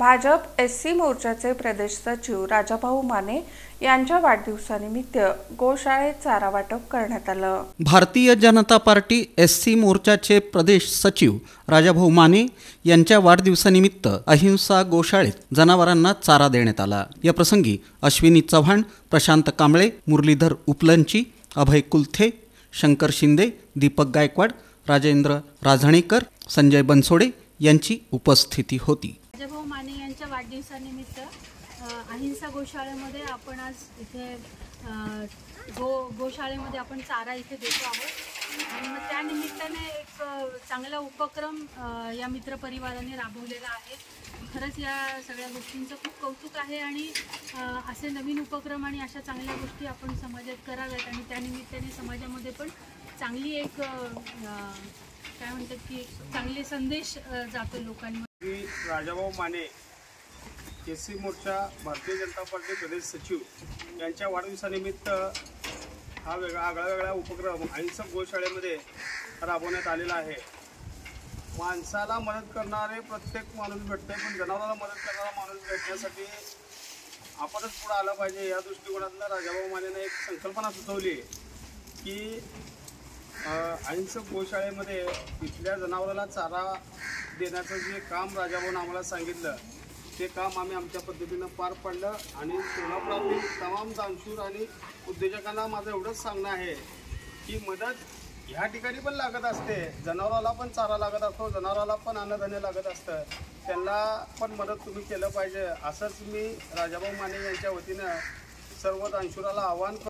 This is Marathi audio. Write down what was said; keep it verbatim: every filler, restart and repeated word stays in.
भाजप एससी मोर्चाचे प्रदेश सचिव राजाभाऊ माने यांच्या वाढदिवसानिमित्त गोशाळेत चारा वाटप करण्यात आलं। भारतीय जनता पार्टी एससी मोर्चाचे प्रदेश सचिव राजाभाऊ माने यांच्या वाढदिवसानिमित्त अहिंसा गोशाळेत जनावरांना चारा देण्यात आला। या प्रसंगी अश्विनी चव्हाण, प्रशांत कांबळे, मुरलीधर उपलंची, अभय कुलथे, शंकर शिंदे, दीपक गायकवाड, राजेंद्र राझणीकर, संजय बनसोडे यांची उपस्थिती होती। राजाभाऊ माने यांच्या वाढदिवसानिमित्त अहिंसा गोशाळेमध्ये आपण आज इथे गो गोशाळेमध्ये आपण चारा इथे देतो आहोत आणि मग त्या निमित्ताने एक चांगला उपक्रम या मित्र परिवाराने राबवलेला आहे। खरंच या सगळ्या गोष्टींचं खूप कौतुक आहे आणि असे नवीन उपक्रम आणि अशा चांगल्या गोष्टी आपण समाजात कराव्यात आणि त्या निमित्ताने समाजामध्ये पण चांगली एक काय म्हणतात की चांगले संदेश जातो लोकांमध्ये। राजाभाऊ माने एससी मोर्चा भारतीय जनता पार्टी प्रदेश सचिव यांच्या वाढदिवसानिमित्त हा वेगळा आगळा वेगळा उपक्रम अहिंसा गोशाळेमध्ये राबवण्यात आलेला आहे। माणसाला मदत करणारे प्रत्येक माणूस भेटते, पण जनावराला मदत करणारा माणूस भेटण्यासाठी आपणच पुढे आलं पाहिजे। या दृष्टिकोनातून राजाभाऊ मानेने एक संकल्पना सुचवली की अहिंसक गोशाळेमध्ये इथल्या जनावराला चारा देण्याचं जे काम राजाभाऊन आम्हाला सांगितलं ते काम आम्ही आमच्या पद्धतीनं पार पाडलं आणि सोलापुरातील तमाम दानशूर आणि उद्योजकांना माझं एवढंच सांगणं आहे की मदत ह्या ठिकाणी पण लागत असते, जनावराला पण चारा लागत असतो, जनावराला पण अन्नधान्य लागत असतं, त्यांना पण मदत तुम्ही केलं पाहिजे। असंच मी राजाभाऊ माने यांच्या वतीनं सर्व दानशूराला आवाहन